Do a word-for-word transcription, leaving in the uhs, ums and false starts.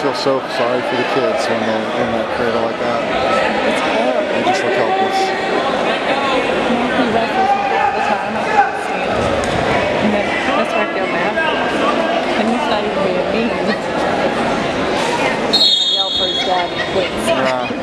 just feel so sorry for the kids when they're in that cradle like that. It's horrible. They just look helpless. He wrestles all the time. I can't stand it. And then, that's why I feel bad for him. And he's not even being mean. And I yell for his dad and he quits. Yeah.